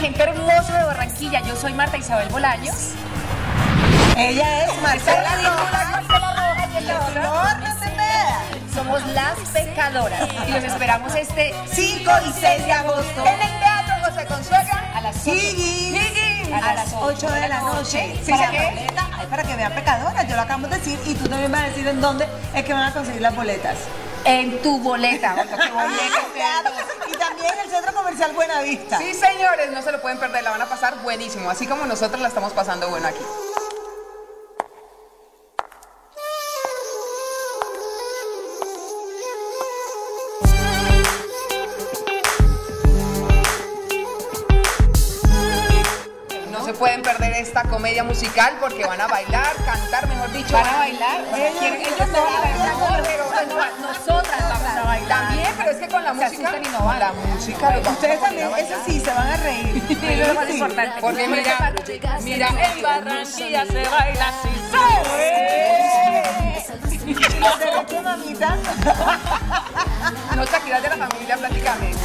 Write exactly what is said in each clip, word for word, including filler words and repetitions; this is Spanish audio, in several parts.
gente hermosa de Barranquilla. Yo soy Marta Isabel Bolaños. Ella es Marcela Rojas. Marcela Rojas y el otro. Flor de Cepeda. Somos Las Pecadoras y los esperamos este cinco y seis de agosto en el Teatro José Consuegra a las ocho. Higgins, a las ocho de la noche. ¿Sí, ¿Para qué? qué? Ay, para que vean Pecadoras, yo lo acabo de decir y tú también vas a decir en dónde es que van a conseguir las boletas. En tu boleta. Qué boleta. Claro. Y también el Centro Comercial Buenavista. Sí, señores, no se lo pueden perder, la van a pasar buenísimo, así como nosotros la estamos pasando bueno aquí. No se pueden perder esta comedia musical porque van a bailar, cantar, mejor dicho. ¿Van a bailar? Ellos- ¿Quieren- ellos ellos no van a bailan, bailar, pero- pero nosotras vamos a bailar. También, pero es que con la Se música, asustan y no con la bailan. música los vamos Ustedes a poner también, a bailar. eso sí, se van a reír. Eso es lo más Sí. importante. Porque mira, mira, en Barranquilla se baila así. Y los derechos, mamita. No, Shakira de la familia prácticamente.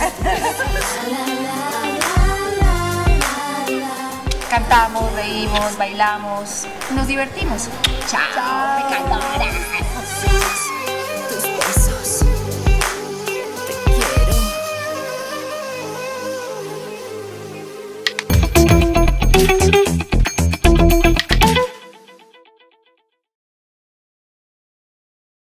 Cantamos, reímos, bailamos, nos divertimos. Chao, pecadoras.